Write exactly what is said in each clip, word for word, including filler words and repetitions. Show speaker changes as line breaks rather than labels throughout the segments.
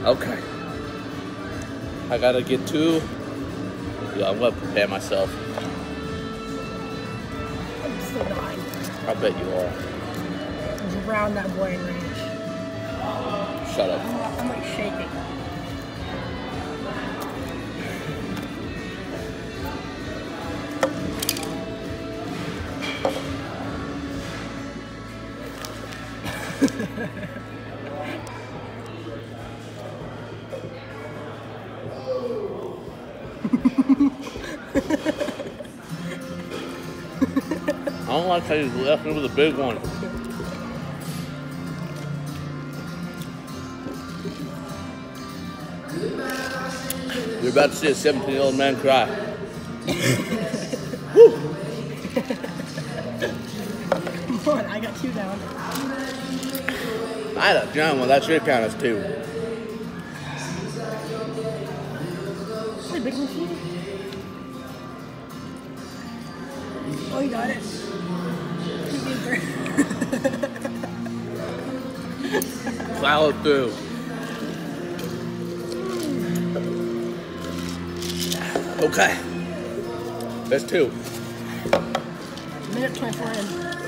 Okay. I gotta get two. Yeah, I'm gonna prepare myself.
I'm still dying.
I bet you are.
It's around that boiling range.
Shut up.
I'm, I'm like shaking.
I don't like how you left me with a big one. You're about to see a seventeen-year-old man cry.
Come on, I got two down.
I had a giant one. That should count as two.
Hey, big machine. Oh, you got it.
Follow through. Okay. That's two.
Minute twenty-four in.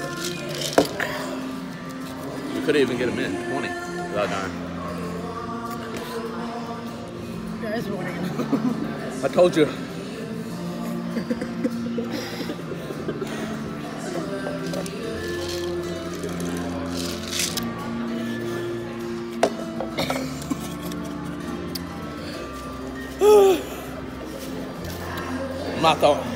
You could even get a minute twenty without dying.
There is one again.
I told you. I'm not going.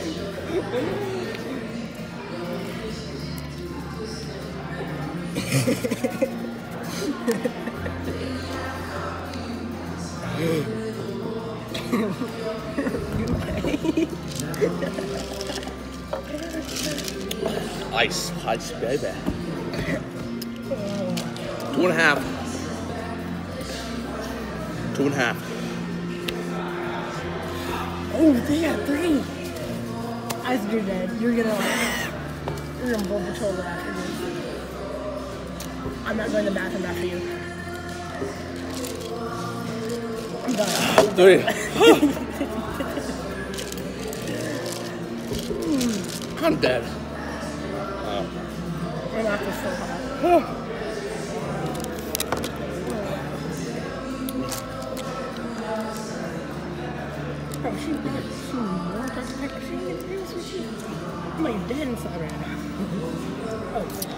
Ice, ice, baby. Two and a half. Two and a half.
Oh, they got three. I said you're dead. You're gonna like, you're gonna blow the total after this. I'm not going to the bathroom after you. I'm done.
Three. I'm dead. Oh.
We're not this so hot. Oh, she did. She more doesn't take she didn't do this with you. I'm like dead inside right now. Oh.